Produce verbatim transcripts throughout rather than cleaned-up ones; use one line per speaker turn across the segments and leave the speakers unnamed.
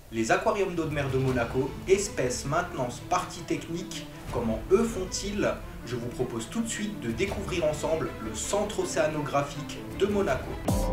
Les aquariums d'eau de mer de Monaco, espèces, maintenance, partie technique, comment eux font-ils? Je vous propose tout de suite de découvrir ensemble le centre océanographique de Monaco.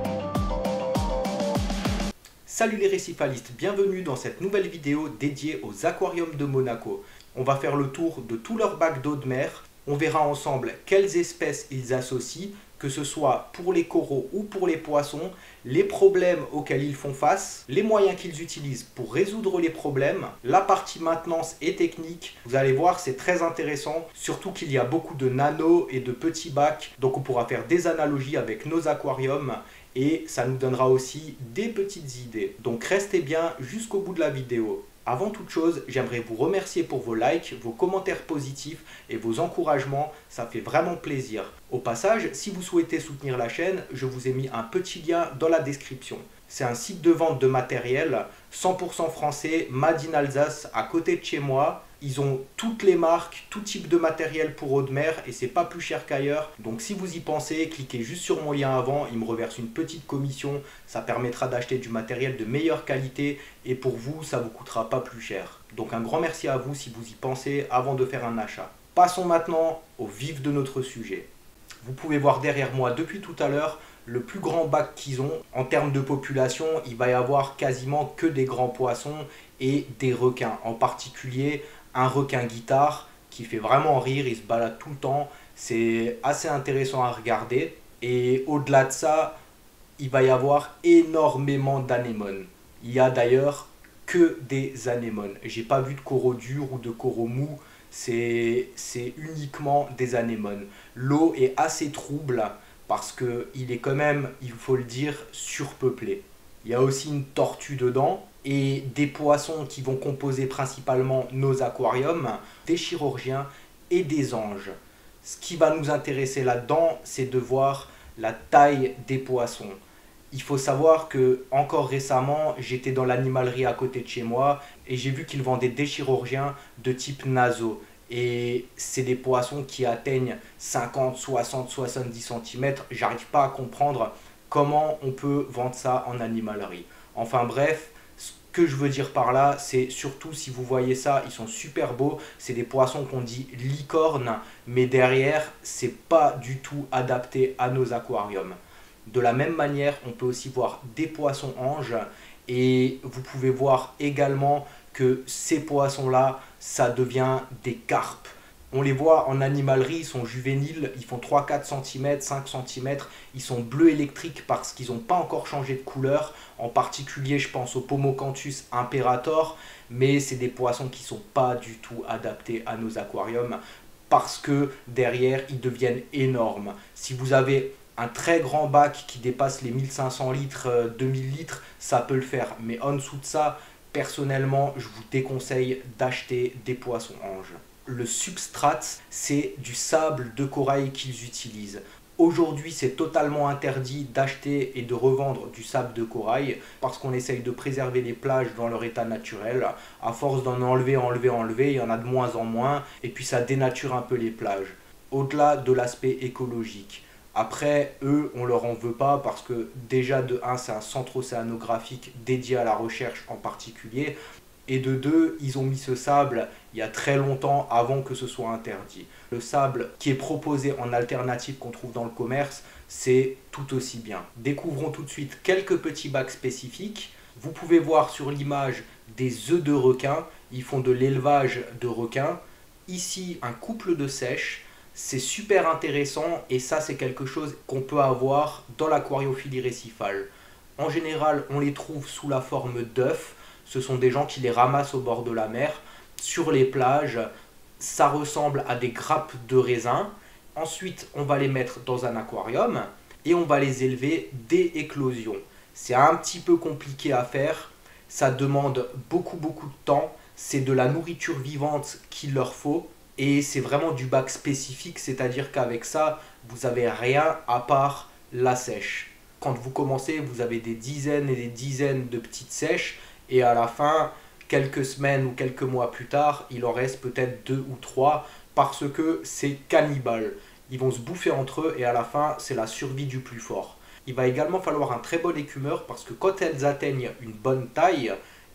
Salut les récifalistes, bienvenue dans cette nouvelle vidéo dédiée aux aquariums de Monaco. On va faire le tour de tous leurs bacs d'eau de mer. On verra ensemble quelles espèces ils associent, que ce soit pour les coraux ou pour les poissons, les problèmes auxquels ils font face, les moyens qu'ils utilisent pour résoudre les problèmes, la partie maintenance et technique. Vous allez voir, c'est très intéressant, surtout qu'il y a beaucoup de nanos et de petits bacs, donc on pourra faire des analogies avec nos aquariums et ça nous donnera aussi des petites idées. Donc restez bien jusqu'au bout de la vidéo. Avant toute chose, j'aimerais vous remercier pour vos likes, vos commentaires positifs et vos encouragements, ça fait vraiment plaisir. Au passage, si vous souhaitez soutenir la chaîne, je vous ai mis un petit lien dans la description. C'est un site de vente de matériel, cent pour cent français, made in Alsace, à côté de chez moi. Ils ont toutes les marques, tout type de matériel pour eau de mer et c'est pas plus cher qu'ailleurs. Donc si vous y pensez, cliquez juste sur mon lien avant, il me reverse une petite commission. Ça permettra d'acheter du matériel de meilleure qualité et pour vous, ça vous coûtera pas plus cher. Donc un grand merci à vous si vous y pensez avant de faire un achat. Passons maintenant au vif de notre sujet. Vous pouvez voir derrière moi depuis tout à l'heure le plus grand bac qu'ils ont. En termes de population, il va y avoir quasiment que des grands poissons et des requins. En particulier, un requin guitare qui fait vraiment rire, il se balade tout le temps. C'est assez intéressant à regarder. Et au-delà de ça, il va y avoir énormément d'anémones. Il y a d'ailleurs que des anémones. J'ai pas vu de coraux durs ou de coraux mous. C'est uniquement des anémones. L'eau est assez trouble parce qu'il est quand même, il faut le dire, surpeuplé. Il y a aussi une tortue dedans et des poissons qui vont composer principalement nos aquariums, des chirurgiens et des anges. Ce qui va nous intéresser là-dedans, c'est de voir la taille des poissons. Il faut savoir que encore récemment, j'étais dans l'animalerie à côté de chez moi et j'ai vu qu'ils vendaient des chirurgiens de type naso. Et c'est des poissons qui atteignent cinquante, soixante, soixante-dix centimètres. J'arrive pas à comprendre comment on peut vendre ça en animalerie. Enfin bref, ce que je veux dire par là, c'est surtout si vous voyez ça, ils sont super beaux. C'est des poissons qu'on dit licornes, mais derrière, c'est pas du tout adapté à nos aquariums. De la même manière, on peut aussi voir des poissons anges et vous pouvez voir également que ces poissons-là, ça devient des carpes. On les voit en animalerie, ils sont juvéniles, ils font trois à quatre centimètres, cinq centimètres, ils sont bleus électriques parce qu'ils n'ont pas encore changé de couleur. En particulier, je pense au Pomocanthus imperator, mais c'est des poissons qui ne sont pas du tout adaptés à nos aquariums parce que derrière, ils deviennent énormes. Si vous avez un très grand bac qui dépasse les mille cinq cents litres, deux mille litres, ça peut le faire. Mais en dessous de ça, personnellement, je vous déconseille d'acheter des poissons anges. Le substrate, c'est du sable de corail qu'ils utilisent. Aujourd'hui, c'est totalement interdit d'acheter et de revendre du sable de corail parce qu'on essaye de préserver les plages dans leur état naturel. À force d'en enlever, enlever, enlever, il y en a de moins en moins et puis ça dénature un peu les plages. Au-delà de l'aspect écologique. Après, eux, on leur en veut pas parce que déjà de un, c'est un centre océanographique dédié à la recherche en particulier. Et de deux, ils ont mis ce sable il y a très longtemps avant que ce soit interdit. Le sable qui est proposé en alternative qu'on trouve dans le commerce, c'est tout aussi bien. Découvrons tout de suite quelques petits bacs spécifiques. Vous pouvez voir sur l'image des œufs de requin. Ils font de l'élevage de requins. Ici, un couple de seiches. C'est super intéressant et ça c'est quelque chose qu'on peut avoir dans l'aquariophilie récifale. En général, on les trouve sous la forme d'œufs. Ce sont des gens qui les ramassent au bord de la mer, sur les plages. Ça ressemble à des grappes de raisin. Ensuite, on va les mettre dans un aquarium et on va les élever dès éclosion. C'est un petit peu compliqué à faire. Ça demande beaucoup beaucoup de temps. C'est de la nourriture vivante qu'il leur faut. Et c'est vraiment du bac spécifique, c'est-à-dire qu'avec ça, vous n'avez rien à part la sèche. Quand vous commencez, vous avez des dizaines et des dizaines de petites sèches. Et à la fin, quelques semaines ou quelques mois plus tard, il en reste peut-être deux ou trois parce que c'est cannibale. Ils vont se bouffer entre eux et à la fin, c'est la survie du plus fort. Il va également falloir un très bon écumeur parce que quand elles atteignent une bonne taille,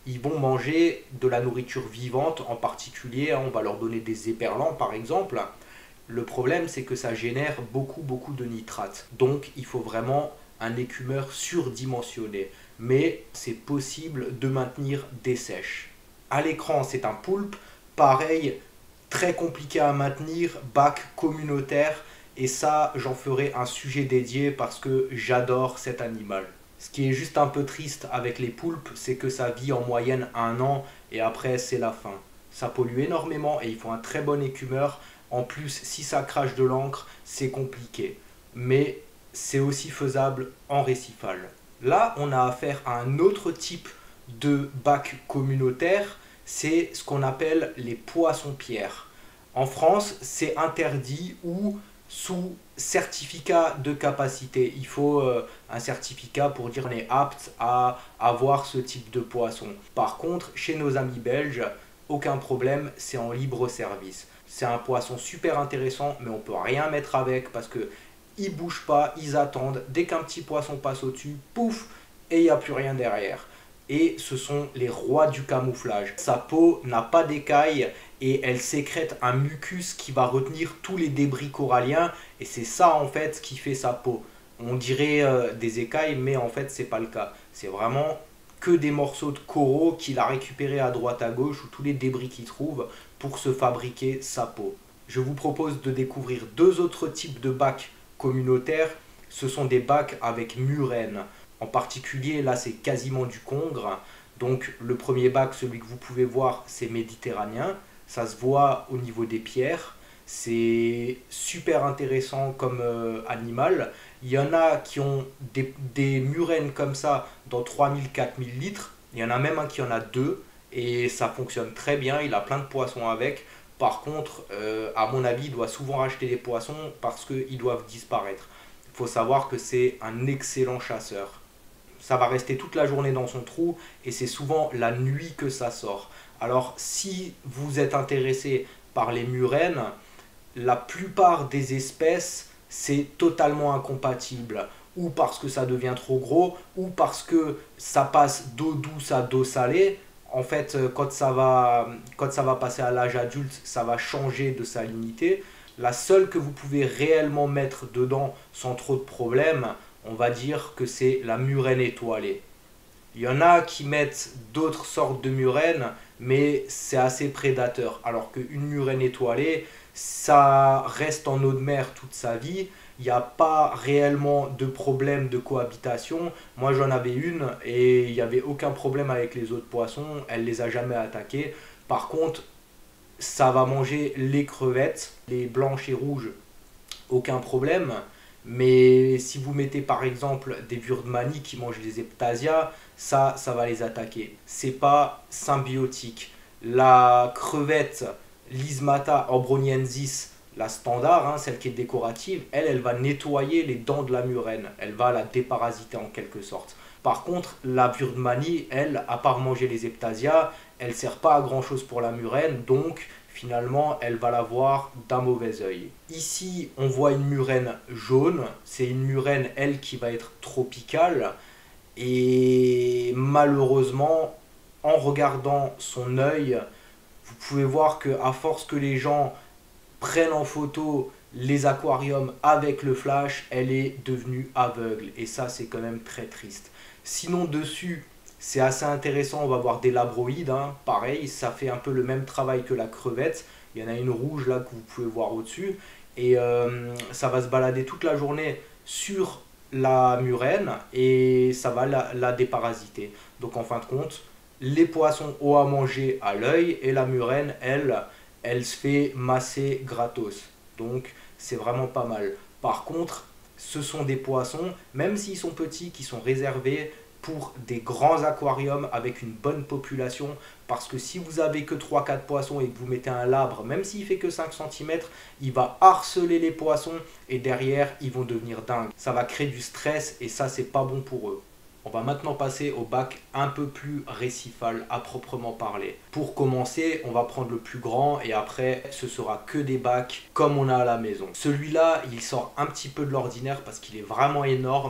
ils vont manger de la nourriture vivante en particulier, on va leur donner des éperlans par exemple. Le problème c'est que ça génère beaucoup beaucoup de nitrates, donc il faut vraiment un écumeur surdimensionné, mais c'est possible de maintenir des sèches. À l'écran c'est un poulpe, pareil, très compliqué à maintenir, bac communautaire, et ça j'en ferai un sujet dédié parce que j'adore cet animal. Ce qui est juste un peu triste avec les poulpes, c'est que ça vit en moyenne un an et après c'est la fin. Ça pollue énormément et il faut un très bon écumeur. En plus, si ça crache de l'encre, c'est compliqué. Mais c'est aussi faisable en récifal. Là, on a affaire à un autre type de bac communautaire, c'est ce qu'on appelle les poissons-pierres. En France, c'est interdit ou sous certificat de capacité. Il faut euh, un certificat pour dire qu'on est apte à avoir ce type de poisson. Par contre, chez nos amis belges, aucun problème, c'est en libre service. C'est un poisson super intéressant, mais on peut rien mettre avec parce que ils bougent pas, ils attendent. Dès qu'un petit poisson passe au-dessus, pouf, et il n'y a plus rien derrière. Et ce sont les rois du camouflage. Sa peau n'a pas d'écailles et elle sécrète un mucus qui va retenir tous les débris coralliens, et c'est ça en fait qui fait sa peau. On dirait euh, des écailles, mais en fait c'est pas le cas. C'est vraiment que des morceaux de coraux qu'il a récupérés à droite à gauche, ou tous les débris qu'il trouve pour se fabriquer sa peau. Je vous propose de découvrir deux autres types de bacs communautaires. Ce sont des bacs avec murène. En particulier, là c'est quasiment du congre. Donc le premier bac, celui que vous pouvez voir, c'est méditerranéen. Ça se voit au niveau des pierres. C'est super intéressant comme euh, animal. Il y en a qui ont des, des murènes comme ça dans trois mille à quatre mille litres. Il y en a même un qui en a deux. Et ça fonctionne très bien. Il a plein de poissons avec. Par contre, euh, à mon avis, il doit souvent racheter des poissons parce qu'ils doivent disparaître. Il faut savoir que c'est un excellent chasseur. Ça va rester toute la journée dans son trou et c'est souvent la nuit que ça sort. Alors si vous êtes intéressé par les murènes, la plupart des espèces c'est totalement incompatible, ou parce que ça devient trop gros, ou parce que ça passe d'eau douce à d'eau salée. En fait, quand ça va, quand ça va passer à l'âge adulte, ça va changer de salinité. La seule que vous pouvez réellement mettre dedans sans trop de problèmes, on va dire que c'est la murène étoilée. Il y en a qui mettent d'autres sortes de murènes, mais c'est assez prédateur. Alors qu'une murène étoilée, ça reste en eau de mer toute sa vie. Il n'y a pas réellement de problème de cohabitation. Moi j'en avais une et il n'y avait aucun problème avec les autres poissons. Elle ne les a jamais attaqués. Par contre, ça va manger les crevettes, les blanches et rouges, aucun problème. Mais si vous mettez par exemple des Wurmani qui mangent des Eptasia, ça, ça va les attaquer. C'est pas symbiotique. La crevette Lysmata ambroniensis, la standard, hein, celle qui est décorative, elle, elle va nettoyer les dents de la murène. Elle va la déparasiter en quelque sorte. Par contre, la Wurmani, elle, à part manger les Eptasia, elle ne sert pas à grand chose pour la murène, donc finalement elle va la voir d'un mauvais œil. Ici on voit une murène jaune, c'est une murène elle qui va être tropicale, et malheureusement en regardant son œil, vous pouvez voir que à force que les gens prennent en photo les aquariums avec le flash, elle est devenue aveugle, et ça c'est quand même très triste. Sinon dessus c'est assez intéressant, on va voir des labroïdes, hein. Pareil, ça fait un peu le même travail que la crevette. Il y en a une rouge là que vous pouvez voir au-dessus. Et euh, ça va se balader toute la journée sur la murène et ça va la, la déparasiter. Donc en fin de compte, les poissons ont à manger à l'œil et la murène, elle, elle se fait masser gratos. Donc c'est vraiment pas mal. Par contre, ce sont des poissons, même s'ils sont petits, qui sont réservés pour des grands aquariums avec une bonne population, parce que si vous avez que trois quatre poissons et que vous mettez un labre, même s'il fait que cinq centimètres, il va harceler les poissons et derrière ils vont devenir dingues. Ça va créer du stress et ça c'est pas bon pour eux. On va maintenant passer au bac un peu plus récifal à proprement parler. Pour commencer, on va prendre le plus grand et après ce sera que des bacs comme on a à la maison. Celui-là, il sort un petit peu de l'ordinaire parce qu'il est vraiment énorme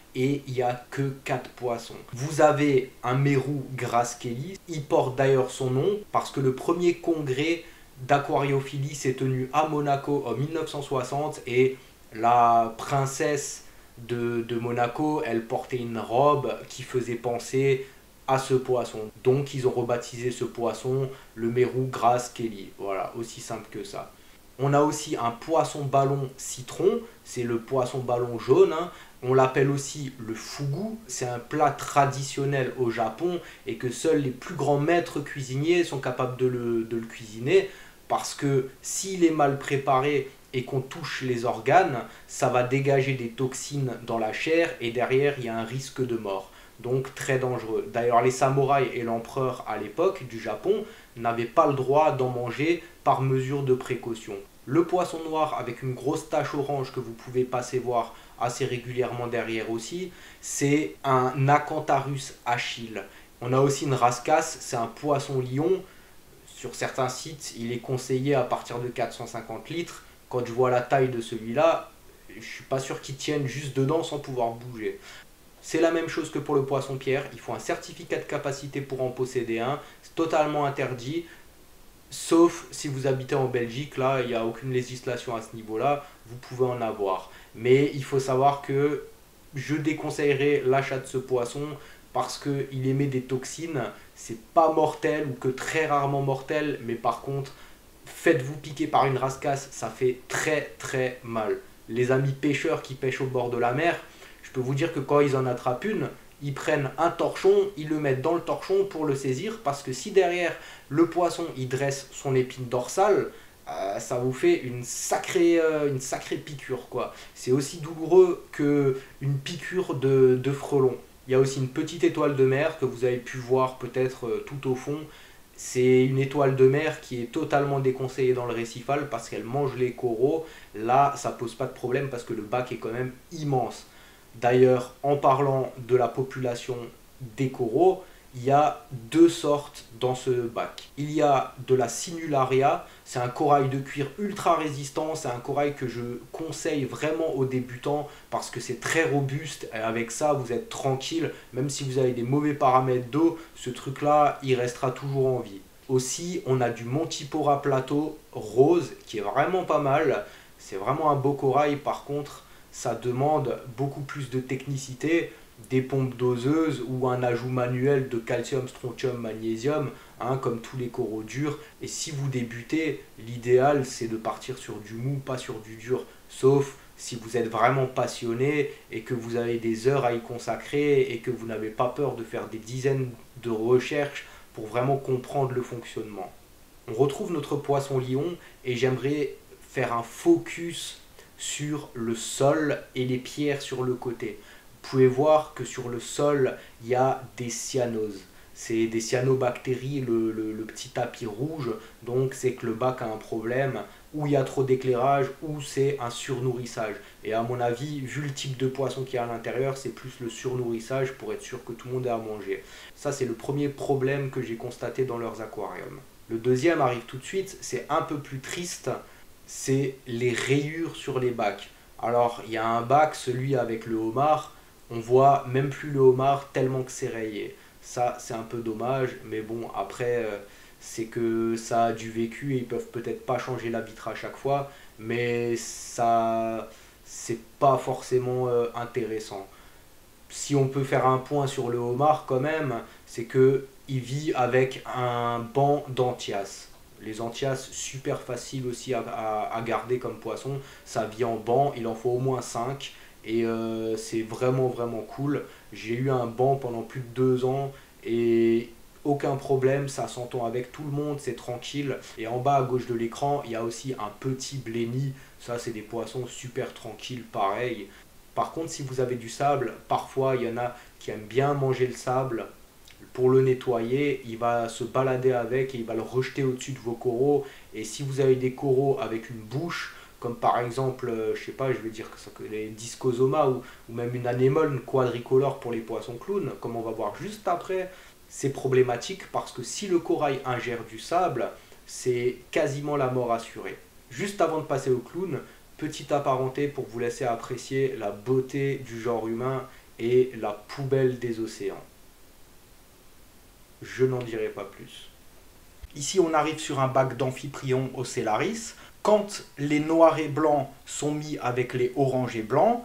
et il n'y a que quatre poissons. Vous avez un mérou Grasskellii, il porte d'ailleurs son nom parce que le premier congrès d'aquariophilie s'est tenu à Monaco en mille neuf cent soixante et la princesse de, de Monaco, elle portait une robe qui faisait penser à ce poisson. Donc ils ont rebaptisé ce poisson le mérou Grasskellii. Voilà, aussi simple que ça. On a aussi un poisson ballon citron, c'est le poisson ballon jaune, hein. On l'appelle aussi le fugu, c'est un plat traditionnel au Japon et que seuls les plus grands maîtres cuisiniers sont capables de le, de le cuisiner parce que s'il est mal préparé et qu'on touche les organes, ça va dégager des toxines dans la chair et derrière il y a un risque de mort. Donc très dangereux. D'ailleurs les samouraïs et l'empereur à l'époque du Japon n'avaient pas le droit d'en manger par mesure de précaution. Le poisson noir avec une grosse tache orange que vous pouvez passer voir assez régulièrement derrière aussi, c'est un Acantharus achille. On a aussi une rascasse, c'est un poisson lion. Sur certains sites, il est conseillé à partir de quatre cent cinquante litres. Quand je vois la taille de celui-là, je suis pas sûr qu'il tienne juste dedans sans pouvoir bouger. C'est la même chose que pour le poisson pierre, il faut un certificat de capacité pour en posséder un, c'est totalement interdit, sauf si vous habitez en Belgique, là il n'y a aucune législation à ce niveau-là, vous pouvez en avoir. Mais il faut savoir que je déconseillerais l'achat de ce poisson parce qu'il émet des toxines, c'est pas mortel ou que très rarement mortel, mais par contre, faites-vous piquer par une rascasse, ça fait très très mal. Les amis pêcheurs qui pêchent au bord de la mer, je peux vous dire que quand ils en attrapent une, ils prennent un torchon, ils le mettent dans le torchon pour le saisir, parce que si derrière le poisson il dresse son épine dorsale, euh, ça vous fait une sacrée, euh, une sacrée piqûre, quoi. C'est aussi douloureux qu'une piqûre de, de frelon. Il y a aussi une petite étoile de mer que vous avez pu voir peut-être euh, tout au fond. C'est une étoile de mer qui est totalement déconseillée dans le récifal parce qu'elle mange les coraux. Là, ça pose pas de problème parce que le bac est quand même immense. D'ailleurs, en parlant de la population des coraux, il y a deux sortes dans ce bac. Il y a de la Sinularia, c'est un corail de cuir ultra résistant, c'est un corail que je conseille vraiment aux débutants parce que c'est très robuste et avec ça vous êtes tranquille, même si vous avez des mauvais paramètres d'eau, ce truc là il restera toujours en vie. Aussi on a du Montipora plateau rose qui est vraiment pas mal, c'est vraiment un beau corail, par contre ça demande beaucoup plus de technicité, des pompes doseuses ou un ajout manuel de calcium, strontium, magnésium, hein, comme tous les coraux durs. Et si vous débutez, l'idéal c'est de partir sur du mou, pas sur du dur, sauf si vous êtes vraiment passionné et que vous avez des heures à y consacrer et que vous n'avez pas peur de faire des dizaines de recherches pour vraiment comprendre le fonctionnement. On retrouve notre poisson lion et j'aimerais faire un focus sur le sol et les pierres sur le côté. Vous pouvez voir que sur le sol, il y a des cyanoses. C'est des cyanobactéries, le, le, le petit tapis rouge. Donc c'est que le bac a un problème, ou il y a trop d'éclairage, ou c'est un surnourrissage. Et à mon avis, vu le type de poisson qu'il y a à l'intérieur, c'est plus le surnourrissage pour être sûr que tout le monde ait à manger. Ça, c'est le premier problème que j'ai constaté dans leurs aquariums. Le deuxième arrive tout de suite, c'est un peu plus triste, c'est les rayures sur les bacs. Alors, il y a un bac, celui avec le homard, on voit même plus le homard tellement que c'est rayé. Ça, c'est un peu dommage, mais bon, après, euh, c'est que ça a du vécu et ils peuvent peut-être pas changer la vitre à chaque fois, mais ça, c'est pas forcément euh, intéressant. Si on peut faire un point sur le homard quand même, c'est que il vit avec un banc d'anthias. Les anthias, super facile aussi à, à, à garder comme poisson, ça vit en banc, il en faut au moins cinq. Et euh, c'est vraiment vraiment cool. J'ai eu un banc pendant plus de deux ans et aucun problème, ça s'entend avec tout le monde, c'est tranquille. Et en bas à gauche de l'écran, il y a aussi un petit blenny. Ça, c'est des poissons super tranquilles, pareil. Par contre, si vous avez du sable, parfois il y en a qui aiment bien manger le sable. Pour le nettoyer, il va se balader avec et il va le rejeter au-dessus de vos coraux. Et si vous avez des coraux avec une bouche, comme par exemple, euh, je sais pas, je vais dire que, ça, que les Discosoma ou, ou même une anémone quadricolore pour les poissons clowns, comme on va voir juste après, c'est problématique parce que si le corail ingère du sable, c'est quasiment la mort assurée. Juste avant de passer au clown, petite apparenté pour vous laisser apprécier la beauté du genre humain. et la poubelle des océans. Je n'en dirai pas plus. Ici, on arrive sur un bac d'Amphiprion Ocellaris. Quand les noirs et blancs sont mis avec les oranges et blancs,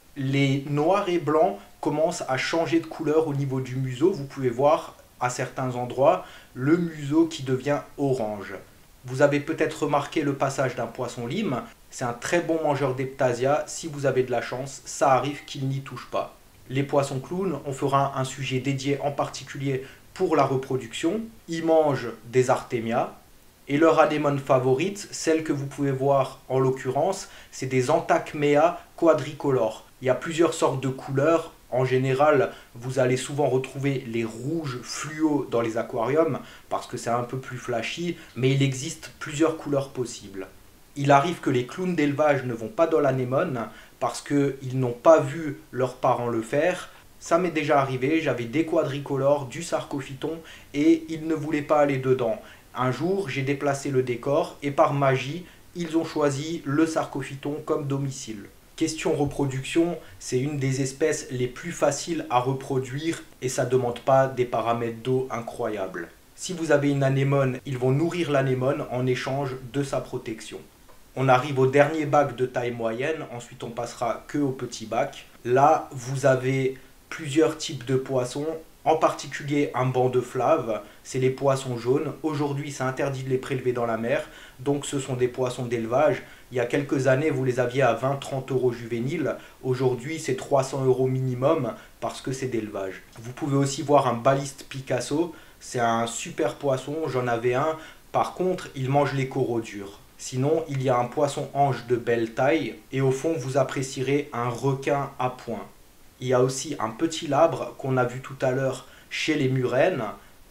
les noirs et blancs commencent à changer de couleur au niveau du museau. Vous pouvez voir à certains endroits le museau qui devient orange. Vous avez peut-être remarqué le passage d'un poisson lime. C'est un très bon mangeur d'Eptasia. Si vous avez de la chance, ça arrive qu'il n'y touche pas. Les poissons clowns, on fera un sujet dédié en particulier pour la reproduction. Ils mangent des artémias. Et leur anémone favorite, celle que vous pouvez voir en l'occurrence, c'est des Antachmea quadricolores. Il y a plusieurs sortes de couleurs. En général, vous allez souvent retrouver les rouges fluo dans les aquariums parce que c'est un peu plus flashy, mais il existe plusieurs couleurs possibles. Il arrive que les clowns d'élevage ne vont pas dans l'anémone parce qu'ils n'ont pas vu leurs parents le faire. Ça m'est déjà arrivé, j'avais des quadricolores, du sarcophyton et ils ne voulaient pas aller dedans. Un jour, j'ai déplacé le décor et par magie, ils ont choisi le sarcophyton comme domicile. Question reproduction, c'est une des espèces les plus faciles à reproduire et ça ne demande pas des paramètres d'eau incroyables. Si vous avez une anémone, ils vont nourrir l'anémone en échange de sa protection. On arrive au dernier bac de taille moyenne, ensuite on passera que au petit bac. Là, vous avez plusieurs types de poissons, en particulier un banc de flave, c'est les poissons jaunes. Aujourd'hui, c'est interdit de les prélever dans la mer, donc ce sont des poissons d'élevage. Il y a quelques années, vous les aviez à vingt à trente euros juvéniles. Aujourd'hui, c'est trois cents euros minimum parce que c'est d'élevage. Vous pouvez aussi voir un baliste Picasso. C'est un super poisson, j'en avais un. Par contre, il mange les coraux durs. Sinon, il y a un poisson ange de belle taille. Et au fond, vous apprécierez un requin à poing. Il y a aussi un petit labre qu'on a vu tout à l'heure chez les murènes.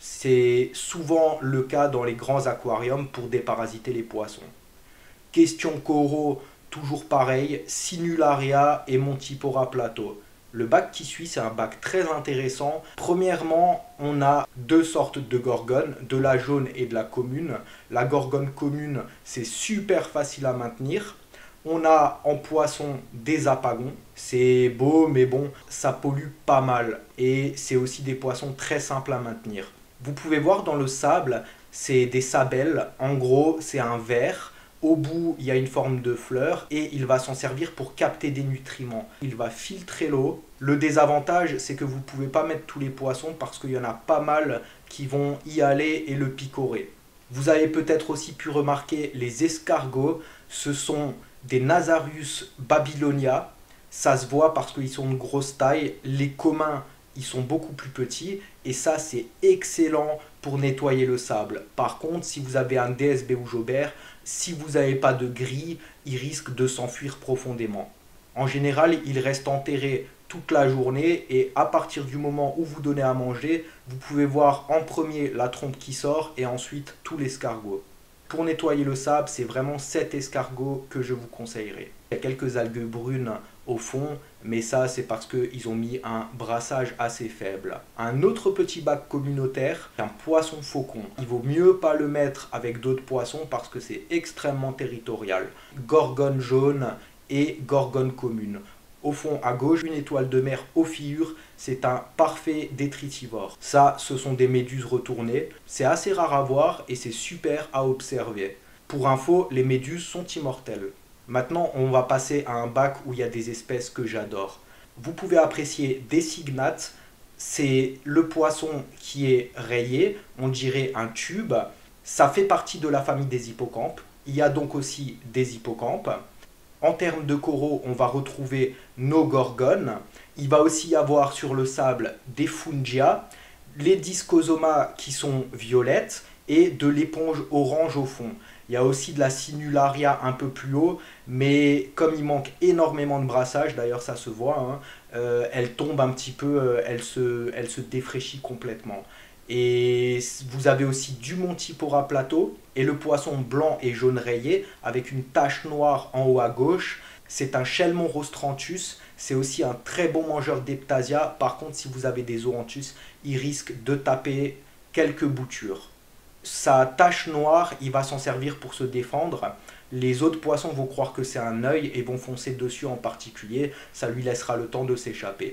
C'est souvent le cas dans les grands aquariums pour déparasiter les poissons. Question coraux, toujours pareil, Sinularia et Montipora plateau. Le bac qui suit, c'est un bac très intéressant. Premièrement, on a deux sortes de gorgones, de la jaune et de la commune. La gorgone commune, c'est super facile à maintenir. On a en poisson des apagons. C'est beau, mais bon, ça pollue pas mal. Et c'est aussi des poissons très simples à maintenir. Vous pouvez voir dans le sable, c'est des sabelles. En gros, c'est un verre. Au bout, il y a une forme de fleur et il va s'en servir pour capter des nutriments. Il va filtrer l'eau. Le désavantage, c'est que vous ne pouvez pas mettre tous les poissons parce qu'il y en a pas mal qui vont y aller et le picorer. Vous avez peut-être aussi pu remarquer les escargots. Ce sont des Nasarius babylonia. Ça se voit parce qu'ils sont de grosse taille. Les communs, ils sont beaucoup plus petits. Et ça, c'est excellent pour nettoyer le sable. Par contre, si vous avez un D S B ou Jobert, si vous n'avez pas de grille, il risque de s'enfuir profondément. En général, il reste enterré toute la journée et à partir du moment où vous donnez à manger, vous pouvez voir en premier la trompe qui sort et ensuite tout l'escargot. Pour nettoyer le sable, c'est vraiment cet escargot que je vous conseillerais. Il y a quelques algues brunes au fond, mais ça c'est parce qu'ils ont mis un brassage assez faible. Un autre petit bac communautaire, un poisson faucon. Il vaut mieux pas le mettre avec d'autres poissons parce que c'est extrêmement territorial. Gorgone jaune et gorgone commune. Au fond, à gauche, une étoile de mer ophiure, c'est un parfait détritivore. Ça, ce sont des méduses retournées. C'est assez rare à voir et c'est super à observer. Pour info, les méduses sont immortelles. Maintenant, on va passer à un bac où il y a des espèces que j'adore. Vous pouvez apprécier des cygnates. C'est le poisson qui est rayé, on dirait un tube. Ça fait partie de la famille des hippocampes. Il y a donc aussi des hippocampes. En termes de coraux, on va retrouver nos gorgones. Il va aussi y avoir sur le sable des fungia, les discosomas qui sont violettes et de l'éponge orange au fond. Il y a aussi de la sinularia un peu plus haut, mais comme il manque énormément de brassage, d'ailleurs ça se voit, hein, euh, elle tombe un petit peu, euh, elle, se, elle se défraîchit complètement. Et vous avez aussi du Montipora plateau et le poisson blanc et jaune rayé avec une tache noire en haut à gauche. C'est un Chelmon rostranthus. C'est aussi un très bon mangeur d'Eptasia. Par contre, si vous avez des zoanthus, il risque de taper quelques boutures. Sa tache noire, il va s'en servir pour se défendre. Les autres poissons vont croire que c'est un œil et vont foncer dessus en particulier. Ça lui laissera le temps de s'échapper.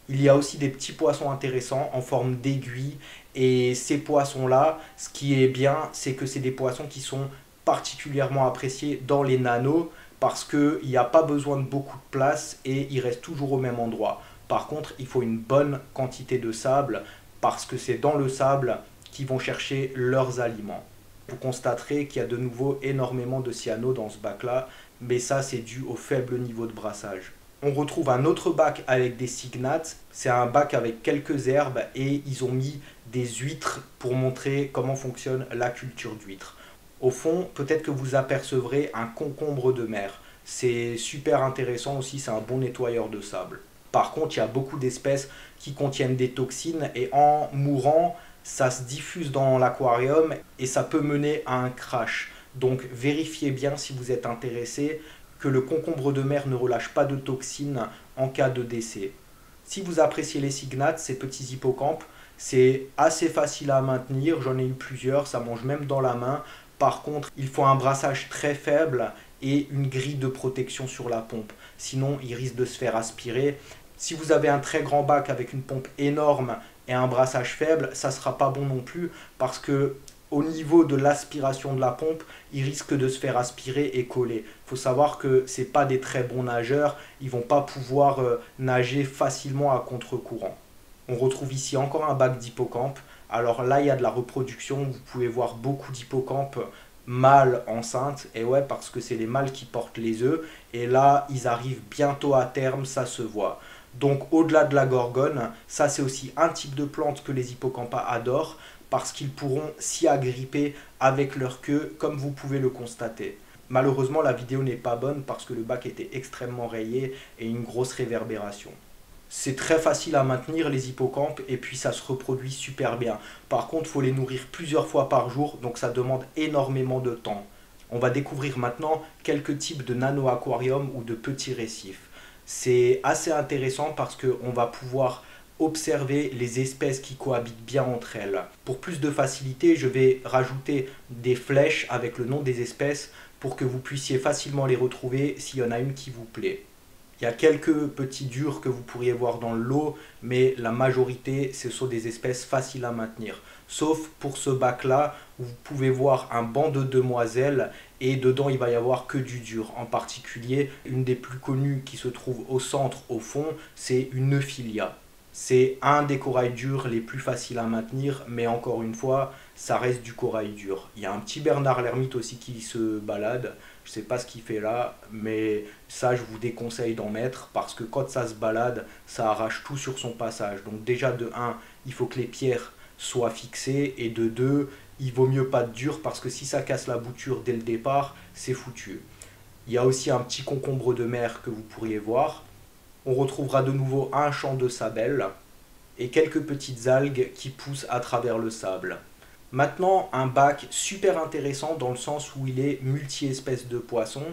Il y a aussi des petits poissons intéressants en forme d'aiguille. Et ces poissons-là, ce qui est bien, c'est que c'est des poissons qui sont particulièrement appréciés dans les nanos parce qu'il n'y a pas besoin de beaucoup de place et ils restent toujours au même endroit. Par contre, il faut une bonne quantité de sable parce que c'est dans le sable qu'ils vont chercher leurs aliments. Vous constaterez qu'il y a de nouveau énormément de cyano dans ce bac-là, mais ça c'est dû au faible niveau de brassage. On retrouve un autre bac avec des cygnates, c'est un bac avec quelques herbes et ils ont mis des huîtres pour montrer comment fonctionne la culture d'huîtres. Au fond, peut-être que vous apercevrez un concombre de mer. C'est super intéressant aussi, c'est un bon nettoyeur de sable. Par contre, il y a beaucoup d'espèces qui contiennent des toxines et en mourant, ça se diffuse dans l'aquarium et ça peut mener à un crash. Donc vérifiez bien si vous êtes intéressé que le concombre de mer ne relâche pas de toxines en cas de décès. Si vous appréciez les cygnates, ces petits hippocampes, c'est assez facile à maintenir, j'en ai eu plusieurs, ça mange même dans la main. Par contre, il faut un brassage très faible et une grille de protection sur la pompe. Sinon, il risque de se faire aspirer. Si vous avez un très grand bac avec une pompe énorme et un brassage faible, ça ne sera pas bon non plus parce que au niveau de l'aspiration de la pompe, il risque de se faire aspirer et coller. Il faut savoir que ce n'est pas des très bons nageurs, ils ne vont pas pouvoir euh, nager facilement à contre-courant. On retrouve ici encore un bac d'hippocampes. Alors là, il y a de la reproduction, vous pouvez voir beaucoup d'hippocampes mâles enceintes. Et ouais, parce que c'est les mâles qui portent les œufs. Et là, ils arrivent bientôt à terme, ça se voit. Donc au-delà de la gorgone, ça c'est aussi un type de plante que les hippocampas adorent parce qu'ils pourront s'y agripper avec leur queue comme vous pouvez le constater. Malheureusement la vidéo n'est pas bonne parce que le bac était extrêmement rayé et une grosse réverbération. C'est très facile à maintenir les hippocampes et puis ça se reproduit super bien. Par contre il faut les nourrir plusieurs fois par jour donc ça demande énormément de temps. On va découvrir maintenant quelques types de nano-aquariums ou de petits récifs. C'est assez intéressant parce qu'on va pouvoir observer les espèces qui cohabitent bien entre elles. Pour plus de facilité, je vais rajouter des flèches avec le nom des espèces pour que vous puissiez facilement les retrouver s'il y en a une qui vous plaît. Il y a quelques petits durs que vous pourriez voir dans le lot, mais la majorité, ce sont des espèces faciles à maintenir. Sauf pour ce bac-là, où vous pouvez voir un banc de demoiselles et dedans, il va y avoir que du dur. En particulier, une des plus connues qui se trouve au centre, au fond, c'est une Euphilia. C'est un des corails durs les plus faciles à maintenir, mais encore une fois, ça reste du corail dur. Il y a un petit Bernard l'ermite aussi qui se balade. Je ne sais pas ce qu'il fait là, mais ça, je vous déconseille d'en mettre parce que quand ça se balade, ça arrache tout sur son passage. Donc déjà, de un, il faut que les pierres soient fixées et de deux, il vaut mieux pas de dur parce que si ça casse la bouture dès le départ, c'est foutu. Il y a aussi un petit concombre de mer que vous pourriez voir. On retrouvera de nouveau un champ de sabelle et quelques petites algues qui poussent à travers le sable. Maintenant, un bac super intéressant dans le sens où il est multi-espèces de poissons.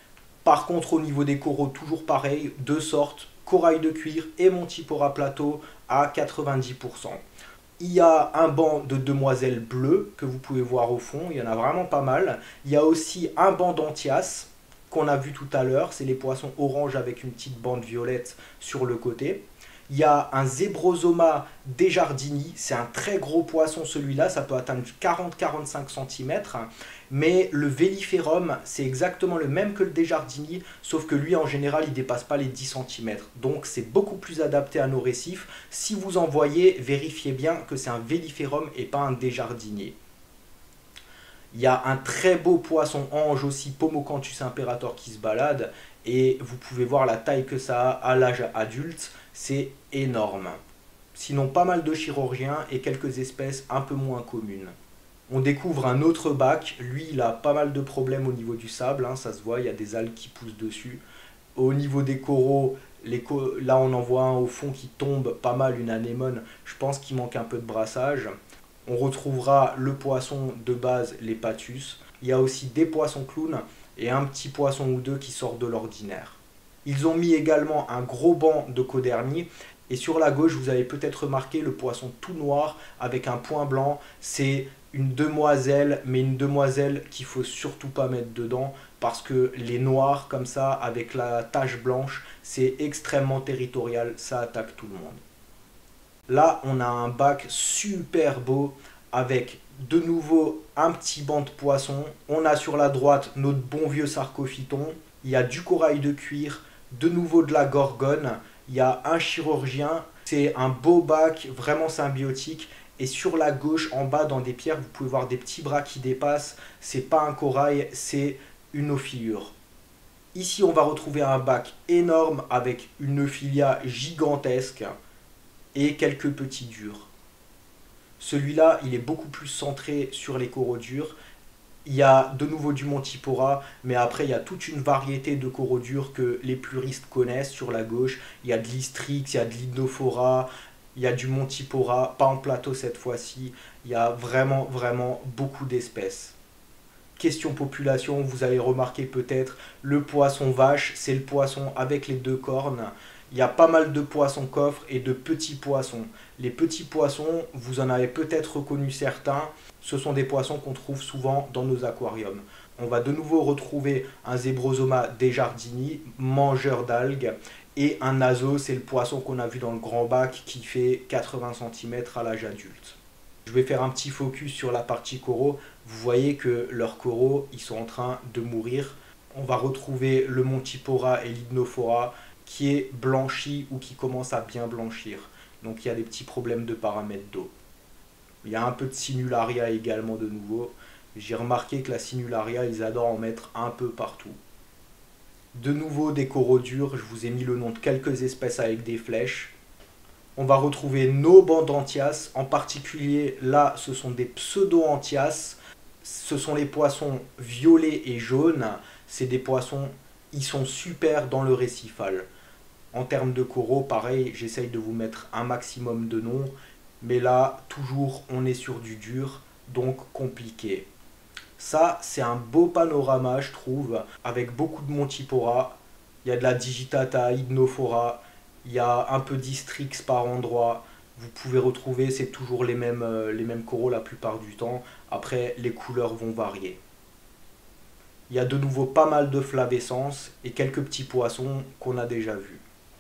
Par contre, au niveau des coraux, toujours pareil, deux sortes, corail de cuir et Montipora plateau à quatre-vingt-dix pour cent. Il y a un banc de demoiselles bleues que vous pouvez voir au fond, il y en a vraiment pas mal. Il y a aussi un banc d'anthias qu'on a vu tout à l'heure, c'est les poissons orange avec une petite bande violette sur le côté. Il y a un Zebrosoma desjardini, c'est un très gros poisson celui-là, ça peut atteindre quarante à quarante-cinq centimètres. Mais le Velliferum, c'est exactement le même que le desjardini, sauf que lui en général il ne dépasse pas les dix centimètres. Donc c'est beaucoup plus adapté à nos récifs. Si vous en voyez, vérifiez bien que c'est un Velliferum et pas un desjardini. Il y a un très beau poisson ange aussi, Pomocanthus imperator qui se balade. Et vous pouvez voir la taille que ça a à l'âge adulte, c'est énorme. Sinon pas mal de chirurgiens et quelques espèces un peu moins communes. On découvre un autre bac, lui il a pas mal de problèmes au niveau du sable, hein, ça se voit, il y a des algues qui poussent dessus. Au niveau des coraux, les co là on en voit un au fond qui tombe pas mal, une anémone, je pense qu'il manque un peu de brassage. On retrouvera le poisson de base, les patus. Il y a aussi des poissons clowns et un petit poisson ou deux qui sortent de l'ordinaire. Ils ont mis également un gros banc de codernie. Et sur la gauche, vous avez peut-être remarqué le poisson tout noir avec un point blanc. C'est une demoiselle, mais une demoiselle qu'il faut surtout pas mettre dedans parce que les noirs comme ça avec la tache blanche, c'est extrêmement territorial, ça attaque tout le monde. Là, on a un bac super beau avec de nouveau un petit banc de poisson. On a sur la droite notre bon vieux sarcophyton. Il y a du corail de cuir, de nouveau de la gorgone. Il y a un chirurgien. C'est un beau bac vraiment symbiotique. Et sur la gauche, en bas, dans des pierres, vous pouvez voir des petits bras qui dépassent. C'est pas un corail, c'est une ophiure. Ici, on va retrouver un bac énorme avec une euphilia gigantesque et quelques petits durs. Celui-là, il est beaucoup plus centré sur les coraux durs. Il y a de nouveau du Montipora, mais après, il y a toute une variété de coraux durs que les puristes connaissent sur la gauche. Il y a de l'Istrix, il y a de l'Hydnophora, il y a du Montipora, pas en plateau cette fois-ci. Il y a vraiment, vraiment beaucoup d'espèces. Question population, vous allez remarquer peut-être, le poisson vache, c'est le poisson avec les deux cornes. Il y a pas mal de poissons coffres et de petits poissons. Les petits poissons, vous en avez peut-être reconnu certains, ce sont des poissons qu'on trouve souvent dans nos aquariums. On va de nouveau retrouver un Zebrosoma desjardini, mangeur d'algues, et un naso, c'est le poisson qu'on a vu dans le grand bac qui fait quatre-vingts centimètres à l'âge adulte. Je vais faire un petit focus sur la partie coraux. Vous voyez que leurs coraux, ils sont en train de mourir. On va retrouver le Montipora et l'Hydnophora qui est blanchi ou qui commence à bien blanchir. Donc il y a des petits problèmes de paramètres d'eau. Il y a un peu de Sinularia également de nouveau. J'ai remarqué que la Sinularia, ils adorent en mettre un peu partout. De nouveau des coraux durs, je vous ai mis le nom de quelques espèces avec des flèches. On va retrouver nos Bandanthias, en particulier là ce sont des pseudo-anthias. Ce sont les poissons violets et jaunes. C'est des poissons, ils sont super dans le récifal. En termes de coraux, pareil, j'essaye de vous mettre un maximum de noms. Mais là, toujours, on est sur du dur, donc compliqué. Ça, c'est un beau panorama, je trouve, avec beaucoup de Montipora. Il y a de la Digitata, Hydnophora, il y a un peu d'Istrix par endroit. Vous pouvez retrouver, c'est toujours les mêmes, euh, les mêmes coraux la plupart du temps. Après, les couleurs vont varier. Il y a de nouveau pas mal de flavescence et quelques petits poissons qu'on a déjà vus.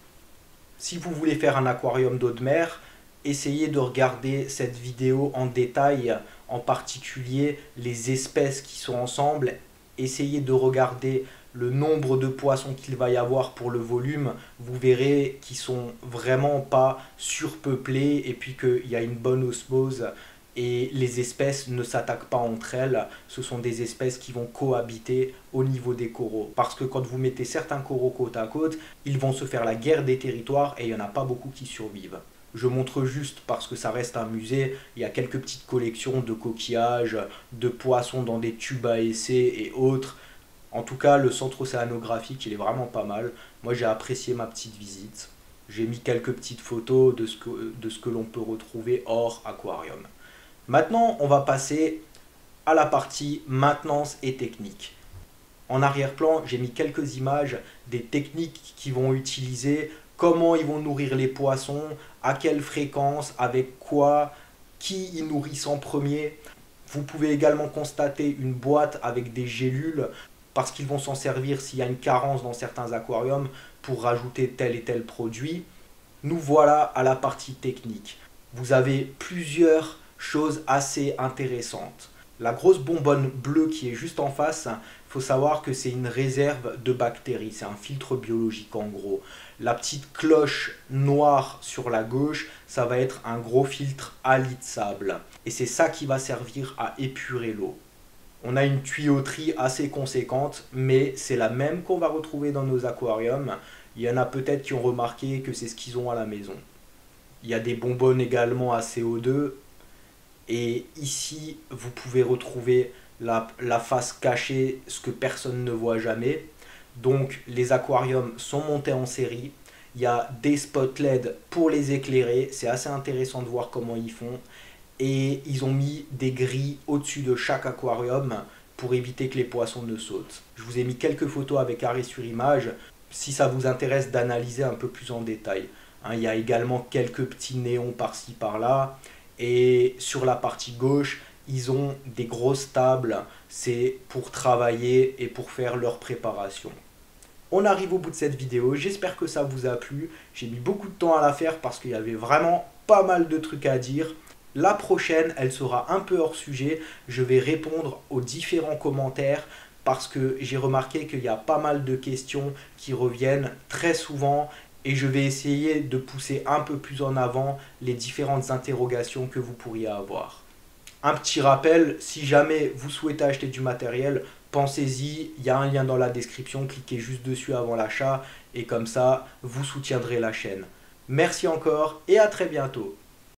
Si vous voulez faire un aquarium d'eau de mer, essayez de regarder cette vidéo en détail, en particulier les espèces qui sont ensemble. Essayez de regarder le nombre de poissons qu'il va y avoir pour le volume. Vous verrez qu'ils sont vraiment pas surpeuplés et puis qu'il y a une bonne osmose et les espèces ne s'attaquent pas entre elles. Ce sont des espèces qui vont cohabiter au niveau des coraux. Parce que quand vous mettez certains coraux côte à côte, ils vont se faire la guerre des territoires et il n'y en a pas beaucoup qui survivent. Je montre juste parce que ça reste un musée, il y a quelques petites collections de coquillages, de poissons dans des tubes à essai et autres. En tout cas, le centre océanographique, il est vraiment pas mal. Moi, j'ai apprécié ma petite visite. J'ai mis quelques petites photos de ce que, de ce que l'on peut retrouver hors aquarium. Maintenant, on va passer à la partie maintenance et technique. En arrière-plan, j'ai mis quelques images des techniques qu'ils vont utiliser, comment ils vont nourrir les poissons, à quelle fréquence, avec quoi, qui ils nourrissent en premier. Vous pouvez également constater une boîte avec des gélules parce qu'ils vont s'en servir s'il y a une carence dans certains aquariums pour rajouter tel et tel produit. Nous voilà à la partie technique. Vous avez plusieurs choses assez intéressantes. La grosse bonbonne bleue qui est juste en face, il faut savoir que c'est une réserve de bactéries, c'est un filtre biologique en gros. La petite cloche noire sur la gauche, ça va être un gros filtre à lit de sable. Et c'est ça qui va servir à épurer l'eau. On a une tuyauterie assez conséquente, mais c'est la même qu'on va retrouver dans nos aquariums. Il y en a peut-être qui ont remarqué que c'est ce qu'ils ont à la maison. Il y a des bonbonnes également à C O deux. Et ici, vous pouvez retrouver la, la face cachée, ce que personne ne voit jamais. Donc, les aquariums sont montés en série. Il y a des spots L E D pour les éclairer. C'est assez intéressant de voir comment ils font. Et ils ont mis des grilles au-dessus de chaque aquarium pour éviter que les poissons ne sautent. Je vous ai mis quelques photos avec arrêt sur image, si ça vous intéresse d'analyser un peu plus en détail. Hein, il y a également quelques petits néons par-ci par-là. Et sur la partie gauche, ils ont des grosses tables, c'est pour travailler et pour faire leur préparation. On arrive au bout de cette vidéo, j'espère que ça vous a plu. J'ai mis beaucoup de temps à la faire parce qu'il y avait vraiment pas mal de trucs à dire. La prochaine, elle sera un peu hors sujet. Je vais répondre aux différents commentaires parce que j'ai remarqué qu'il y a pas mal de questions qui reviennent très souvent et je vais essayer de pousser un peu plus en avant les différentes interrogations que vous pourriez avoir. Un petit rappel, si jamais vous souhaitez acheter du matériel, pensez-y, il y a un lien dans la description, cliquez juste dessus avant l'achat et comme ça, vous soutiendrez la chaîne. Merci encore et à très bientôt.